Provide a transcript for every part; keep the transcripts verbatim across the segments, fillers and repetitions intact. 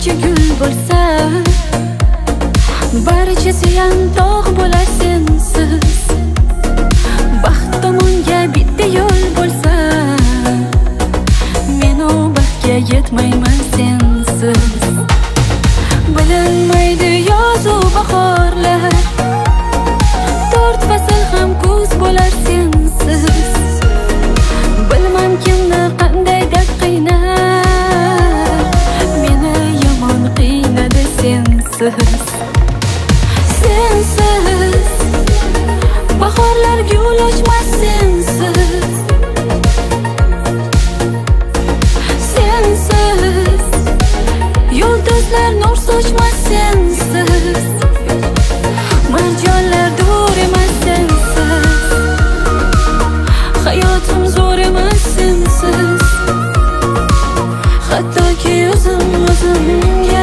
qancha gul bo'lsa, barchasi ham tog' bo'lar sensiz. Baxt tomonga bitta yo'l bo'lsa, men u baxtga yetmayman sensiz. Bilinmaydi yozu bahorlar, to'rt fasl ham kuz bo'lar sensiz. Bilmam kimni qanday deb qiynar, meni yomon qiynadi sensiz. Sensiz bahorlar gul ochmas sensiz. Sensiz yulduzlar nur sochmas sensiz. Marjonlar dur emas sensiz. Hayotim zo'r emas sensiz. Hattoki o'zim o'zimga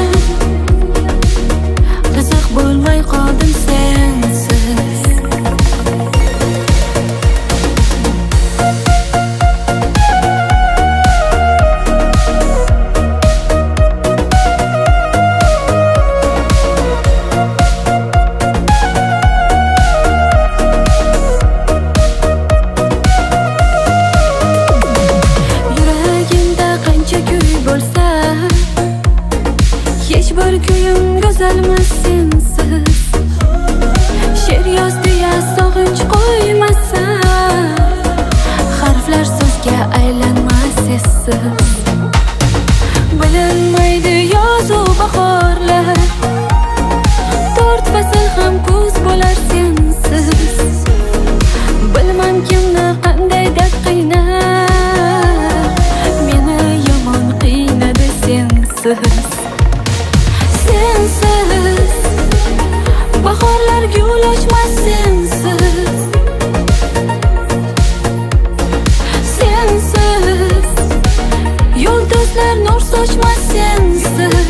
qiziq bo'lmay qoldim sensiz. Yuragimda qancha kuy bo'lsa, hech bir kuyim go'zalmas sensiz. She'r yozdi ya sog'inch qo'ymasa, harflar so'zga aylanmas essiz. Bilinmaydi yozu bahorlar, to'rt fasl ham kuz bo'lar sensiz. Bilmam kimni qanday deb qiynar, meni yomon qiynadi sensiz. Sensiz bahorlar gul ochmas sensiz. Sensiz yulduzlar nur sochmas sensiz.